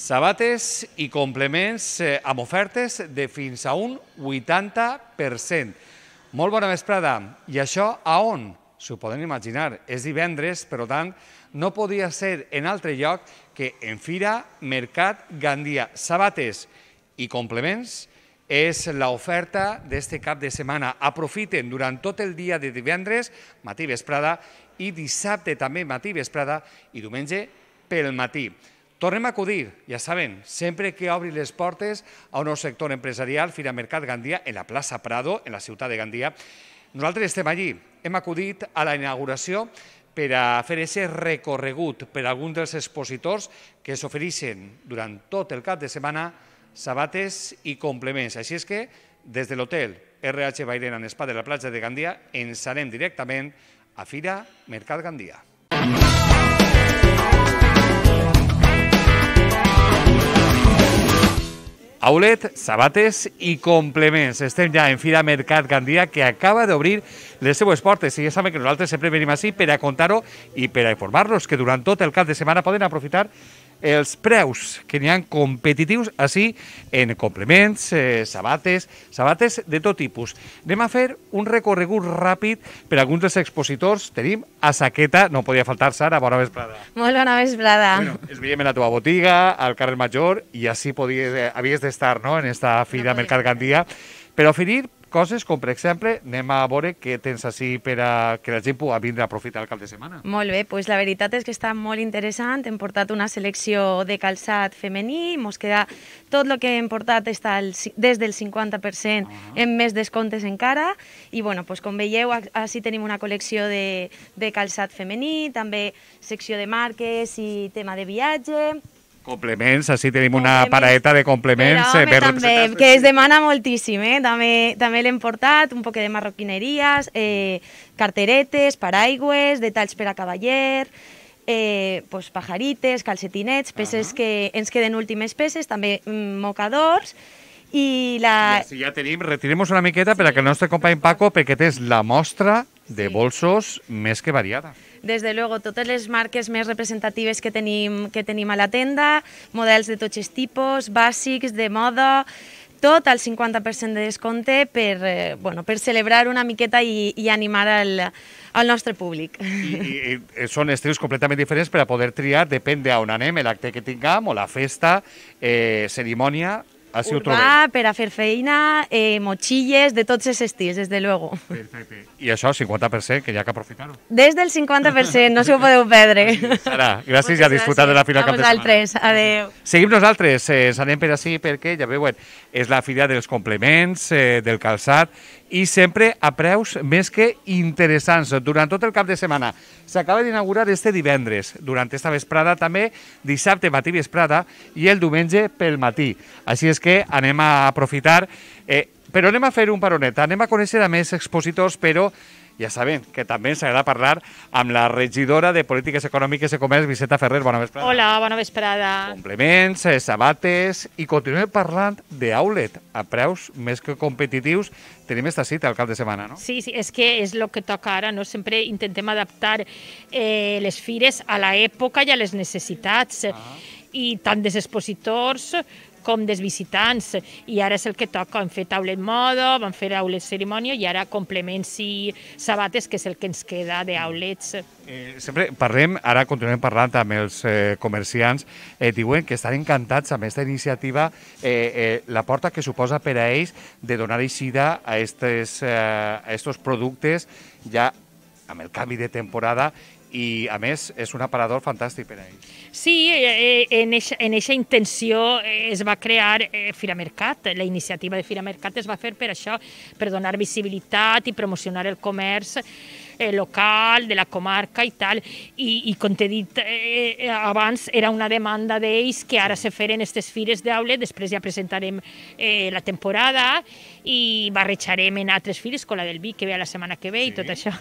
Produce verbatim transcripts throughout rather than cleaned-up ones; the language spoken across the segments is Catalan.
Sabates i complements eh, amb ofertes de fins a un vuitanta per cent. Molt bona vesprada. I això a on? S'ho poden imaginar. És divendres, per tant, no podia ser en altre lloc que en Fira Mercat Gandia. Sabates i complements és l'oferta d'este cap de setmana. Aprofiten durant tot el dia de divendres, matí vesprada, i dissabte també matí vesprada i diumenge pel matí. Tornem a acudir, ja saben, sempre que obri les portes a un nou sector empresarial, Fira Mercat Gandia, en la plaça Prado, en la ciutat de Gandia. Nosaltres estem allí. Hem acudit a la inauguració per a fer aquest recorregut per a alguns dels expositors que s'ofereixen durant tot el cap de setmana sabates i complements. Així és que, des de l'hotel R H Bairén en Spa de la platja de Gandia, ens anem directament a Fira Mercat Gandia. Outlet, sabates i complements. Estem ja en Fira Mercat Gandia, que acaba d'obrir les seues portes. I ja saben que nosaltres sempre venim així per a contar-ho i per a informar-los que durant tot el cap de setmana poden aprofitar els preus que n'hi ha competitius així en complements, eh, sabates, sabates de tot tipus. Anem a fer un recorregut ràpid per a alguns dels expositors. Tenim a Saqueta, no podia faltar, Sara, bona vesprada. Molt bona vesprada. Bueno, ens veiem en la teva botiga, al carrer Major, i així podies, eh, havies d'estar, no?, en esta Fira no Mercat Gandia, per oferir coses com, per exemple, anem a veure què tens així per a que la gent pugui vindre a aprofitar el cap de setmana. Molt bé, doncs la veritat és que està molt interessant. Hem portat una selecció de calçat femení, mos queda tot el que hem portat està al, des del cinquanta per cent, uh-huh. en més descomptes encara. I bueno, doncs, com veieu, així tenim una col·lecció de, de calçat femení, també secció de marques i tema de viatge. Complements, així tenim una paraeta de complements. Per home, també, que es demana moltíssim, eh? També, també l'hem portat, un poc de marroquineries, eh, carteretes, paraigües, detalls per a cavaller, eh, pues, pajarites, calcetinets, peces uh-huh. que ens queden últimes peces, també mocadors. I la... I ja tenim, retirem-nos una miqueta sí. per a que el nostre company Paco, perquè tens la mostra de bolsos sí. més que variada. Des de luego, totes les marques més representatives que tenim, que tenim a la tenda, models de tots els tipus, bàsics, de moda, tot al cinquanta per cent de descompte per, eh, bueno, per celebrar una miqueta i, i animar al, al nostre públic. I, i, i són estils completament diferents per a poder triar, depèn d'on anem, l'acte que tinguem, o la festa, eh, cerimònia. Urbà, per a fer feina, eh, motxilles, de tots els estils, des de luego. Perfecte. I això, cinquanta per cent, que hi ha que aprofitar-ho. Des del cinquanta per cent, no s'ho podeu perdre. Sara, gràcies i a disfrutar de la Fira cap de setmana. A vosaltres, adeu. Seguim nosaltres, eh, ens anem per així perquè, ja veuen, és la fira dels complements, eh, del calçat, i sempre a preus més que interessants. Durant tot el cap de setmana s'acaba d'inaugurar este divendres, durant esta vesprada també, dissabte matí vesprada i el diumenge pel matí. Així és que anem a aprofitar, eh, però anem a fer un paronet, anem a conèixer a més expositors, però ja sabem que també ens agrada parlar amb la regidora de Polítiques Econòmiques i Comerç, Vicenta Ferrer. Bona vesprada. Hola, bona vesprada. Complements, eh, sabates, i continuem parlant d'outlet a preus més que competitius. Tenim esta cita al cap de setmana, no? Sí, sí, és que és el que toca ara, no? Sempre intentem adaptar eh, les fires a l'època i a les necessitats, ah. i tant dels expositors com dels visitants, i ara és el que toca. Hem fet outlet moda, vam fer outlet cerimònia, i ara complements i sabates, que és el que ens queda d'outlets. Eh, sempre parlem, ara continuem parlant amb els eh, comerciants, eh, diuen que estan encantats amb aquesta iniciativa, eh, eh, la porta que suposa per a ells de donar eixida a estos, eh, a estos productes ja amb el canvi de temporada, i, a més, és un aparador fantàstic per a ells. Sí, eh, en aquesta intenció es va crear eh, Fira Mercat. La iniciativa de Fira Mercat es va fer per això, per donar visibilitat i promocionar el comerç eh, local, de la comarca i tal. I, i com t'he dit eh, abans, era una demanda d'ells que ara se feren aquestes fires d'outlet, després ja presentarem eh, la temporada i barrejarem en altres fires, com la del vi, que ve la setmana que ve, sí. i tot això.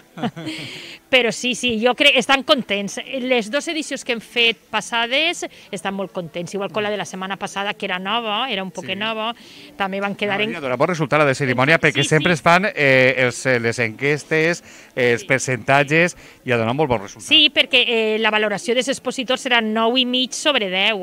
Però sí, sí, jo crec que estan contents. Les dues edicions que hem fet passades estan molt contents, igual com la de la setmana passada, que era nova, era un poquet sí. nova, també van quedar... No, en... Dona bon resultat la de cerimònia, perquè sí, sempre sí. es fan eh, els, les enquestes, els percentatges, i ha donat molt bon resultat. Sí, perquè eh, la valoració dels expositors serà nou i mig sobre deu, mm.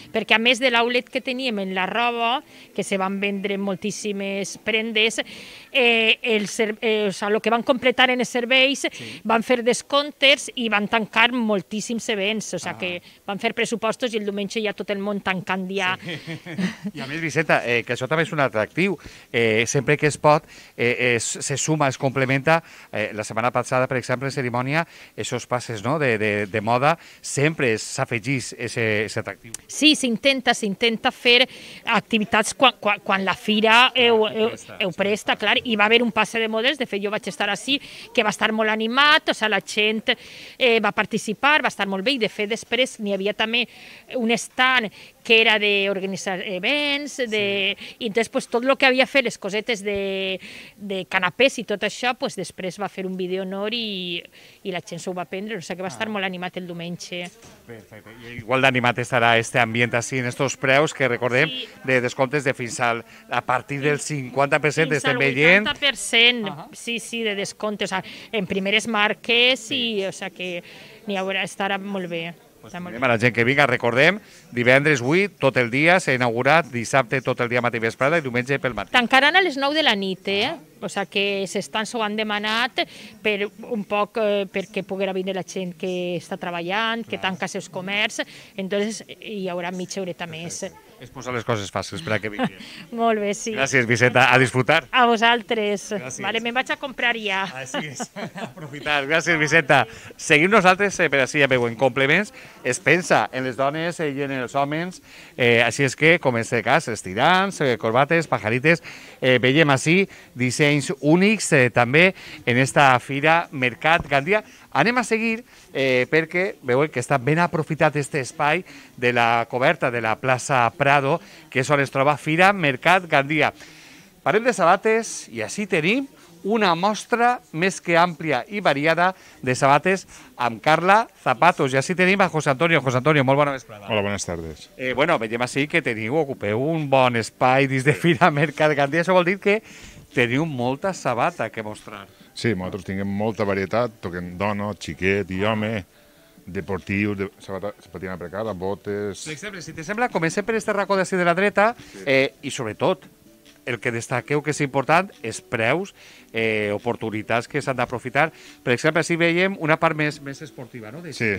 perquè a més de l'outlet que teníem en la roba, que se van vendre moltíssimes prendes, eh, el, eh, o sigui, el que van completar en els serveis sí. van fer descomptes i van tancar moltíssims events, o sigui ah. que van fer pressupostos i el diumenge ja tot el món tancant ja. Sí. I a més, Vicenta, eh, que això també és un atractiu, eh, sempre que es pot, eh, es, se suma, es complementa. Eh, la setmana passada, per exemple, en cerimònia, aquests passes no, de, de, de moda, sempre s'afegís aquest atractiu. Sí, s'intenta, s'intenta fer activitats quan, quan, quan la fira heu, heu, heu presta, clar, i va haver un passe de models, de fet jo vaig estar així, que va estar molt animat, o sigui, la gent eh, va participar, va estar molt bé, i de fet després n'hi havia també un stand que era d'organitzar events, de... sí. i entonces pues, tot el que havia fet, les cosetes de, de canapés i tot això, pues, després va fer un vídeo honor i, i la gent s'ho va prendre, o sigui que va estar ah. molt animat el diumenge. Perfecte. I igual d'animat estarà este ambient així, en estos preus que recordem sí. de descomptes de fins al, a partir del cinquanta per cent estem veient. cinquanta per cent, uh -huh. sí, sí, de descomptes, o sigui, en primeres marques sí. i o sigui que n'hi haurà, estarà molt bé. Pues anem a la gent que vinga, recordem, divendres vuit, tot el dia, s'ha inaugurat, dissabte tot el dia matí vesprada i diumenge pel matí. Tancaran a les nou de la nit, eh? O sigui que s'estan s'ho han demanat per un poc eh, perquè poguera vindre la gent que està treballant, que tanca els seus comerç, entonces hi haurà mitja horeta més. És posar les coses fàcils per a que vinguin. Molt bé, sí. Gràcies, Vicenta. A disfrutar. A vosaltres. Gràcies. Vale, me'n vaig a comprar ja. Així és. Aprofitar. Gràcies, Vicenta. Seguim nosaltres, eh, per així ja veuen complements. Es pensa en les dones eh, i en els homes. Eh, així és que, com en aquest cas, estirants, eh, corbates, pajarites, eh, veiem així dissenys únics eh, també en esta fira Mercat Gandia. Anem a seguir eh, perquè veuen que està ben aprofitat aquest espai de la coberta de la plaça Prado, que és on es troba Fira Mercat Gandia. Parlem de sabates i així tenim una mostra més que àmplia i variada de sabates amb Carla Zapatos. I així tenim a José Antonio. José Antonio, molt bona vesprada. Hola, buenas tardes. Eh, bueno, veiem així que teniu, ocupeu un bon espai dins de Fira Mercat Gandia. Això vol dir que teniu molta sabata que mostrar. Sí, nosaltres tinguem molta varietat, toquem dona, xiquet i home, deportius, de sabata, sabatina precada, botes... Per exemple, si te sembla, comencem per este racó d'ací de la dreta eh, i sobretot el que destaqueu que és important és preus, eh, oportunitats que s'han d'aprofitar. Per exemple, així veiem una part més, més esportiva, no? De sí,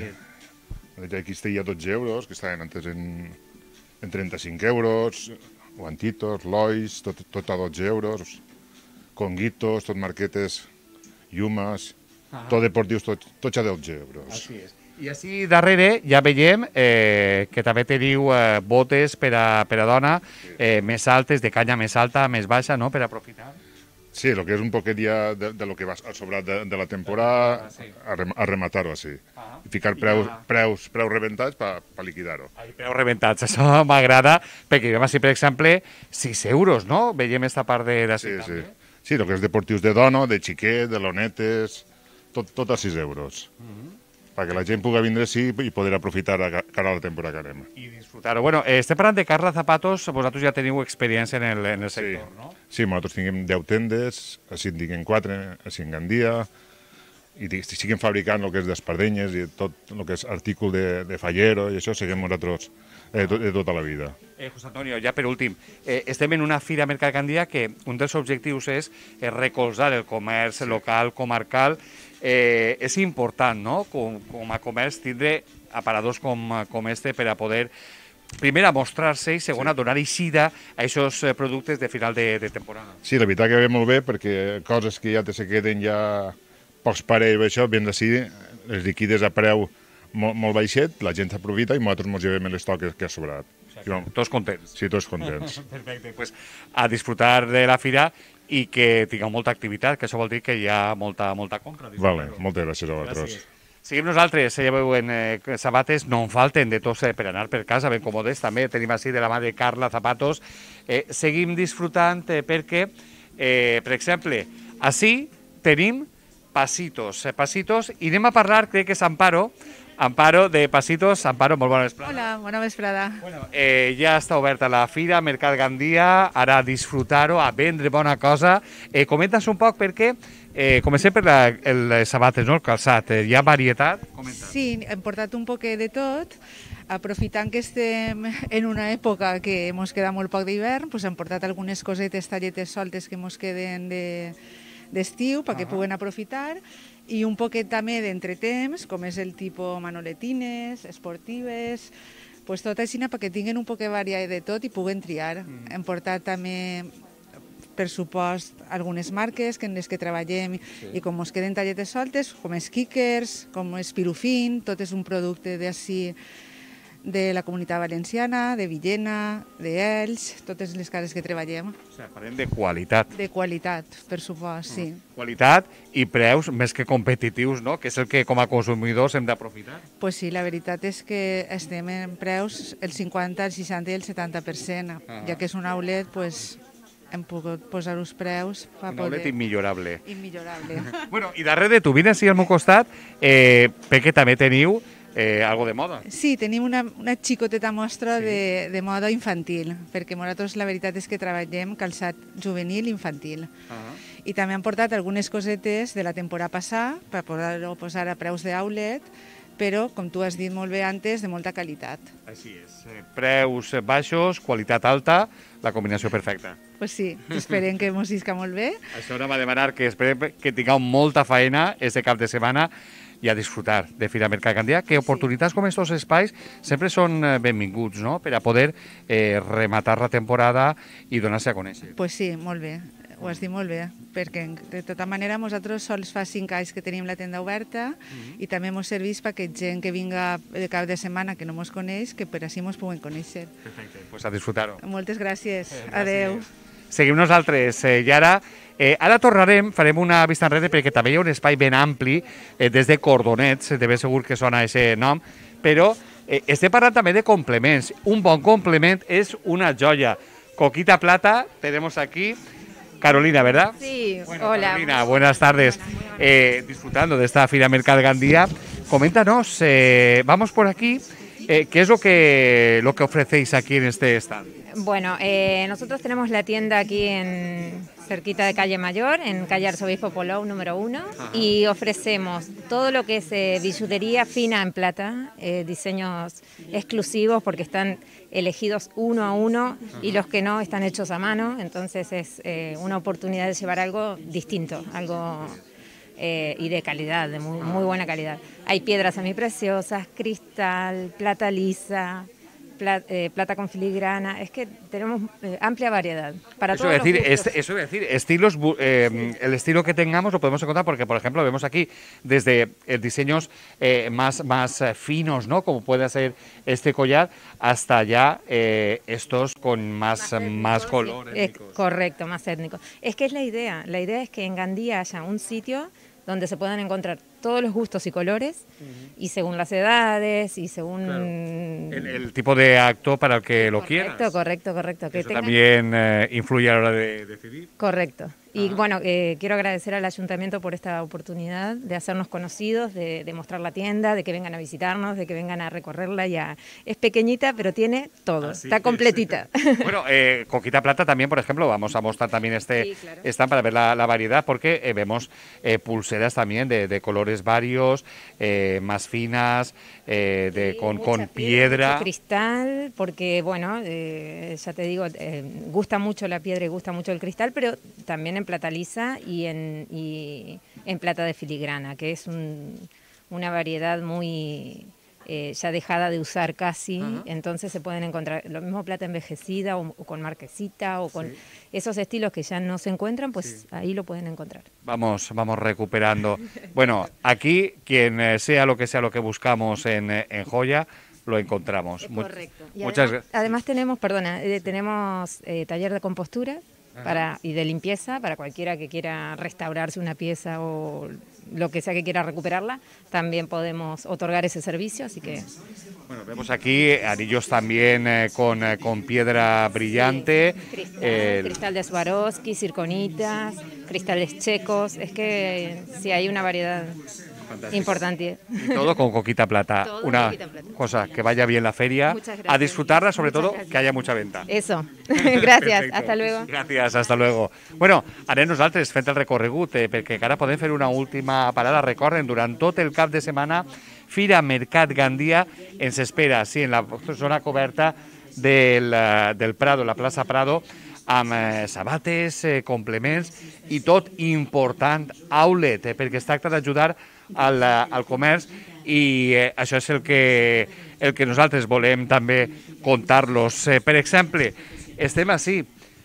aquí estaria a dotze euros, que estaven antes en, en trenta-cinc euros, guantitos, lois, tot, tot a dotze euros, conguitos, tot marquetes, llumes, ah. tot deportius, tot, tots a dotze euros. Així és. I així darrere ja veiem eh, que també teniu eh, botes per a, per a dona, eh, més altes, de canya més alta, més baixa, no?, per aprofitar. Sí, el que és un poquet ja de, de lo que va a sobrar de, de la temporada, sí. a, rem, a rematar-ho així. Ah. I ficar preus, ja. preus, preus rebentats per pa liquidar-ho. Preus rebentats, això m'agrada, perquè veiem així, per exemple, sis euros, no? Veiem esta part de... de sí, sí. Sí, el que és deportius de dona, de xiquet, de lonetes, tot, tot a sis euros. Uh -huh. Perquè la gent pugui vindre sí i poder aprofitar a cara a la temporada que anem. I disfrutar-ho. Bueno, eh, estem parlant de Carla Zapatos, vosaltres ja teniu experiència en el, en el sector, sí. no? Sí, nosaltres tinguem deu tendes, així en tinguem quatre, així en Gandia, i siguem fabricant el que és d'espardenyes i tot el que és artícul de, de fallero i això, seguim nosaltres eh, to, de tota la vida. Eh, José Antonio, ja per últim, eh, estem en una fira Mercat Gandia que un dels objectius és eh, recolzar el comerç sí. local, comarcal. Eh, és important, no?, com, com a comerç, tindre aparadors com, com este per a poder, primer, a mostrar-se i, segon, sí. a donar eixida a aquests productes de final de, de temporada. Sí, la veritat que ve molt bé perquè coses que ja te se queden ja pocs parells, això, ben d'ací, les liquides a preu molt, molt baixet, la gent s'aprofita i nosaltres ens llevem l'estoc que, que ha sobrat. O sigui, tots contents. Sí, tots contents. Perfecte, pues a disfrutar de la fira i que tingueu molta activitat, que això vol dir que hi ha molta, molta compra. Vale, moltes gràcies a vosaltres. Gràcies. Seguim nosaltres, ja veuen, eh, sabates no en falten de tots eh, per anar per casa, ben còmodes, també tenim així de la mà de Carla Zapatos. Eh, seguim disfrutant eh, perquè, eh, per exemple, així tenim Pasitos, eh, Pasitos, i anem a parlar, crec que és Amparo, Amparo de Pasitos. Amparo, molt bona vesprada. Hola, bona vesprada. Bueno, eh, ja està oberta la fira Mercat Gandia, ara a disfrutar-ho, a vendre bona cosa. Eh, Comenta's un poc perquè, eh, comencem per la, el sabates, no? El calçat. Eh, hi ha varietat? Comenta. Sí, hem portat un poquet de tot. aprofitant que estem en una època que ens queda molt poc d'hivern, doncs hem portat algunes cosetes, talletes soltes que ens queden de, d'estiu perquè uh -huh. puguen aprofitar, i un poquet també d'entretemps, com és el tipus manoletines, esportives, pues tot així perquè tinguin un poquet variat de tot i puguen triar. Mm. Hem portat també, per supost, algunes marques que en les que treballem sí. i com ens queden talletes soltes, com és Kickers, com és Pirufin, tot és un producte d'ací de la Comunitat Valenciana, de Villena, d'Elx, totes les cases que treballem. O sigui, parlem de qualitat. De qualitat, per supost, sí. Mm. Qualitat i preus més que competitius, no? Que és el que com a consumidors hem d'aprofitar. Pues sí, la veritat és que estem en preus el cinquanta, el seixanta i el setanta per cent, ah. ja que és un outlet, pues, hem pogut posar els preus per un poder... outlet immillorable. Immillorable. Bueno, i darrere de tu, vine així al meu costat, eh, perquè també teniu Eh, algo de moda. Sí, tenim una, una xicoteta mostra sí. de, de moda infantil, perquè nosaltres la veritat és que treballem calçat juvenil i infantil. Uh -huh. I també han portat algunes cosetes de la temporada passada per poder-ho posar a preus d'outlet, però, com tu has dit molt bé antes, de molta qualitat. Així és. Preus baixos, qualitat alta, la combinació perfecta. Pues sí, esperem que mos isca molt bé. Això anava a demanar que esperem que tingueu molta feina este cap de setmana i a disfrutar de Fira Mercat Gandia, que oportunitats sí. com aquests espais sempre són benvinguts, no?, per a poder eh, rematar la temporada i donar-se a conèixer. Pues sí, molt bé, ho has dit molt bé, perquè de tota manera nosaltres sols fa cinc anys que tenim la tenda oberta uh-huh. i també ens serveix perquè gent que vinga de cap de setmana que no ens coneix, que per així ens puguen conèixer. Perfecte, pues a disfrutar-ho. Moltes gràcies, gràcies. Adeu. Seguim nosaltres, eh, i ara Eh, ara tornarem, farem una vista enrere perquè també hi ha un espai ben ampli eh, des de Cordonets, de ben segur que sona aquest nom, però eh, estem parlant també de complements. Un bon complement és una joia. Coquita Plata, tenemos aquí Carolina, ¿verdad? Sí, bueno, hola. Carolina, buenas tardes. Buenas, buenas. Eh, disfrutando de esta Fira Mercat Gandia, coméntanos, eh, vamos por aquí, eh, ¿qué es lo que, lo que ofrecéis aquí en este stand? Bueno, eh, nosotros tenemos la tienda aquí en cerquita de Calle Mayor, en calle Arzobispo Polou número uno, Ajá. y ofrecemos todo lo que es eh, billutería fina en plata, eh, diseños exclusivos porque están elegidos uno a uno Ajá. y los que no están hechos a mano, entonces es eh, una oportunidad de llevar algo distinto, algo eh, y de calidad, de muy, muy buena calidad. Hay piedras semipreciosas, cristal, plata lisa, Plata, eh, plata con filigrana, es que tenemos eh, amplia variedad para eso todos decir, los gustos. Este, eso es decir, estilos, eh, el estilo que tengamos lo podemos encontrar porque, por ejemplo, vemos aquí desde eh, diseños eh, más, más eh, finos, ¿no?, como puede ser este collar, hasta ya eh, estos con más, más, étnicos, más colores. Sí. Es, correcto, más étnicos. Es que es la idea, la idea es que en Gandía haya un sitio donde se puedan encontrar todos los gustos y colores, uh-huh. y según las edades, y según... Claro. El, el tipo de acto para el que lo quieras. Correcto, correcto, correcto. Que Eso tengan... también eh, influye a la hora de decidir. Correcto. Y Ajá. bueno, eh, quiero agradecer al Ayuntamiento por esta oportunidad de hacernos conocidos, de, de mostrar la tienda, de que vengan a visitarnos, de que vengan a recorrerla. Ya es pequeñita, pero tiene todo, Así está completita. Es. Bueno, eh, Coquita Plata también, por ejemplo, vamos a mostrar también este sí, claro. stand para ver la, la variedad, porque eh, vemos eh, pulseras también de, de colores varios, eh, más finas, eh, de, sí, con, con piedra. piedra. Mucho cristal, porque bueno, eh, ya te digo, eh, gusta mucho la piedra y gusta mucho el cristal, pero también en plata lisa y en, y en plata de filigrana, que es un, una variedad muy eh, ya dejada de usar casi, uh-huh. entonces se pueden encontrar lo mismo plata envejecida o, o con marquesita o con sí. esos estilos que ya no se encuentran, pues sí. ahí lo pueden encontrar. Vamos, vamos recuperando. Bueno, aquí quien eh, sea lo que sea lo que buscamos en, en joya, lo encontramos. Correcto. Y muchas además, además tenemos, perdona, eh, tenemos eh, taller de compostura para, y de limpieza para cualquiera que quiera restaurarse una pieza o lo que sea que quiera recuperarla, también podemos otorgar ese servicio, así que... Bueno, vemos aquí anillos también eh, con, eh, con piedra brillante. Sí, cristal, eh, cristal de Swarovski, circonitas, cristales checos, es que sí hay una variedad. importante. Y todo con coquita plata. Todo Una coquita plata. cosa, que vaya bien la feria, Muchas gracias. a disfrutarla, sobre Muchas todo gracias. que haya mucha venta. Eso. Gracias. Perfecto. Hasta luego. Gràcies, hasta luego. Bueno, anem nosaltres fent el recorregut, eh, perquè encara podem fer una última parada. Recorden, durant tot el cap de setmana, Fira Mercat Gandia ens espera, sí, en la zona coberta del, eh, del Prado, la plaça Prado, amb eh, sabates, eh, complements i tot important outlet, eh, perquè es tracta d'ajudar al, eh, al comerç i eh, això és el que, el que nosaltres volem també contar-los. Eh, per exemple, estem així,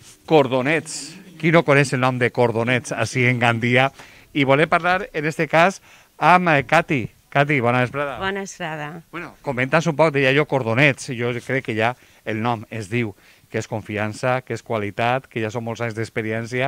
Cordonets. Qui no coneix el nom de Cordonets així en Gandia? I volem parlar, en este cas, amb eh, Cati. Cati, bona vesprada. Bona vesprada. Bueno, comenta'ns un poc, deia jo Cordonets, jo crec que ja el nom es diu, que és confiança, que és qualitat, que ja són molts anys d'experiència.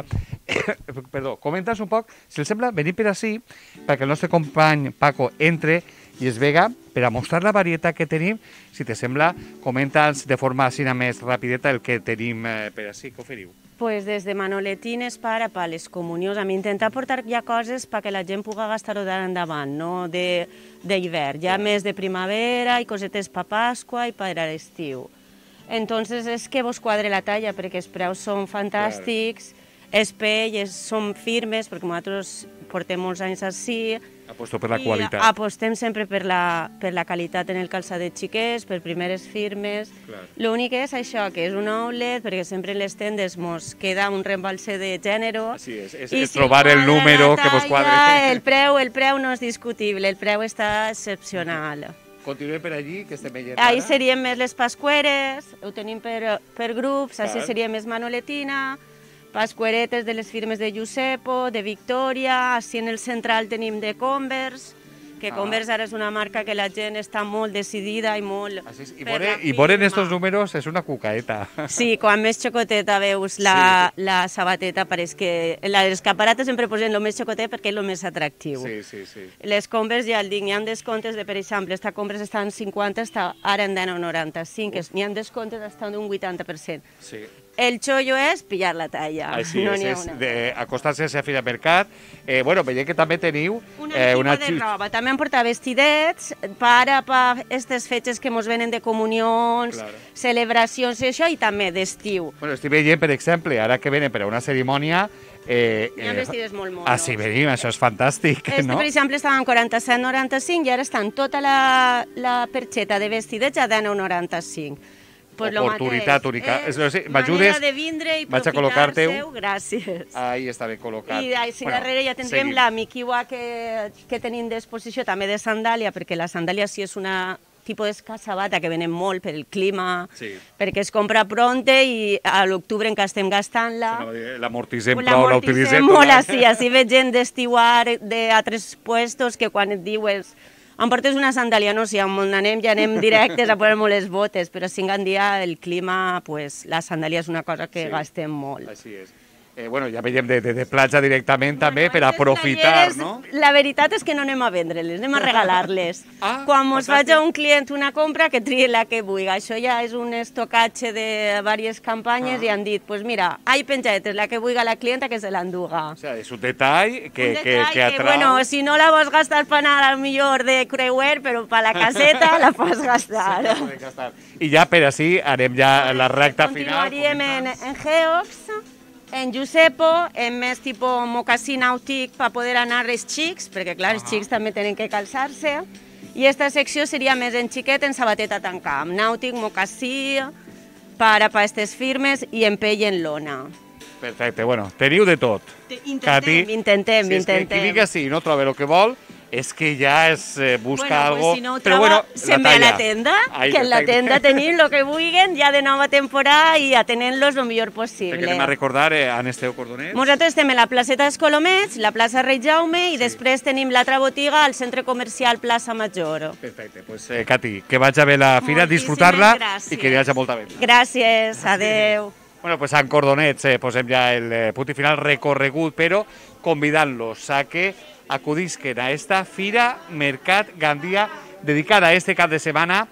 Perdó, comenta'ns un poc, si els sembla, venir per ací, perquè el nostre company Paco entre i es vega per a mostrar la varietat que tenim. Si te sembla, comenta'ns de forma així més rapideta el que tenim eh, per ací. Què oferiu? Pues des de manoletines para pa les comunions, a mi intentar portar ja coses perquè la gent pugui gastar-ho d'endavant, no d'hivern, ja més de primavera i cosetes pa Pasqua i per a l'estiu. Entonces és que vos quadre la talla perquè els preus són fantàstics, els pells són firmes perquè nosaltres portem molts anys així. Aposto per la I qualitat. apostem sempre per la, per la qualitat en el calçat de xiquets, per primeres firmes. L'únic és això, que és un outlet, perquè sempre en les tendes mos queda un reembalse de gènere. Així és, és, I és si trobar el quadra número la que vos talla, quadre. El preu, el preu no és discutible, el preu està excepcional. Continuem per allí, que estem veient Ahí ara. serien més les pasqueres, ho tenim per, per grups, així Val. seria més manoletina, pasqueretes de les firmes de Giusepo, de Victoria, així en el central tenim de Converse, que Ah. Converse ara és una marca que la gent està molt decidida i molt... Així és. I per veure, la i veure en firma. estos números és una cucaeta. Sí, quan més xocoteta veus la, sí. la sabateta, pareix que... En les escaparates sempre posen el més xocotet perquè és el més atractiu. Sí, sí, sí. Les Converse, ja el dic, n'hi ha descomptes de, per exemple, esta Converse està en cinquanta, està ara en deu coma noranta-cinc, n'hi ha descomptes està d'un vuitanta per cent. Sí. El xollo és pillar la talla, Així no és, n'hi ha és una. de acostar-se a Fira Mercat. Eh, bueno, veiem que també teniu Una eh, tipus una de xi- roba, també em porta vestidets para pa aquestes fetges que mos venen de comunions, Claro. celebracions i això, i també d'estiu. Bueno, estic veient, per exemple, ara que venen per a una cerimònia... Eh, Hi ha vestidets molt monos. Ah, sí, venim, això és fantàstic, Este, no? per exemple, estava en quaranta-set coma noranta-cinc i ara estan tota la, la perxeta de vestidets a deu coma noranta-cinc. Pues lo Oportunitat mateix, única. és És- és- manera m'ajudes? de vindre i Vaig a col·locar-te-ho. aprofitar-seu. Gràcies. Ahí està ben col·locat. I així darrere ja tindrem seguim. la miquiua que, que tenim d'exposició també de sandàlia, perquè la sandàlia sí és una tipus de sabata que venen molt per el clima, Sí. perquè es compra pronte i a l'octubre encara estem gastant-la. Anava a dir, L'amortitzem Pues prou, l'amortitzem l'utilitzem molt tot així, així veig gent d'estiuar d'altres puestos que quan et dius em portes una sandàlia, no sé, on anem ja anem directes a posar-me les botes, però si en dia el clima, pues, la sandàlia és una cosa que Sí. gastem molt. Així és. Eh, bueno, ja veiem de, de, de platja directament també per Aquestes aprofitar, playeres, no? La veritat és que no anem a vendre-les, anem a regalar-les. Ah, Quan mos fantàstic. faig a un client una compra, que trie la que vulgui. Això ja és un estocatge de diverses campanyes Ah. i han dit, pues mira, hay penjadetes, la que vulgui la clienta que se l'enduga. O sea, és un detall que, un que, detall que atrau. bueno, si no la vols gastar per anar al millor de creuer, però per la caseta la pots gastar. Sí, podem gastar. I ja per així anem ja a la recta final. Continuaríem en, comenta'ns. en Geox, en Giusepo, en més tipus mocasí nàutic per poder anar els xics, perquè clar, els xics també tenen que calçar-se. I aquesta secció seria més en xiquet, en sabateta tancam, nàutic, mocasí, per a aquestes firmes i en pell en lona. Perfecte, bueno, teniu de tot. Intentem, Cati, intentem, si és que intentem. qui diga sí i no troba el que vol, és que ja es eh, busca Bueno, algo. pues si no ho però troba, bueno, se'n ve a la talla. tenda, Ai, que en la perfecte. tenda tenim el que vulguin, ja de nova temporada i atenent-los el millor Perquè possible. anem a recordar eh, en Esteu Cordonets. Nosaltres estem a la placeta dels Colomets, la plaça Rei Jaume, i després tenim l'altra botiga al centre comercial Plaça Major. Perfecte, pues eh, Cati, que vaig a ver la fira, Moltíssimes disfrutar-la gràcies. i que hi hagi molta venda. Gràcies, adeu. Bueno, pues en Cordonets eh, posem ja el eh, punt i final recorregut, però convidant-los a que acudisquen a esta Fira Mercat Gandia dedicada a este cap de setmana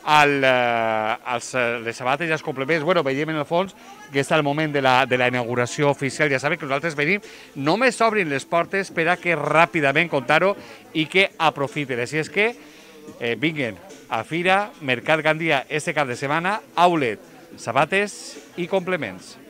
al, eh, als, eh, les sabates i els complements. Bueno, veiem en el fons que està el moment de la, de la inauguració oficial. Ja sabeu que nosaltres venim, només obrin les portes per a que ràpidament contar-ho i que aprofiten. Així és que eh, vinguen a Fira Mercat Gandia este cap de setmana, outlet, sabates i complements.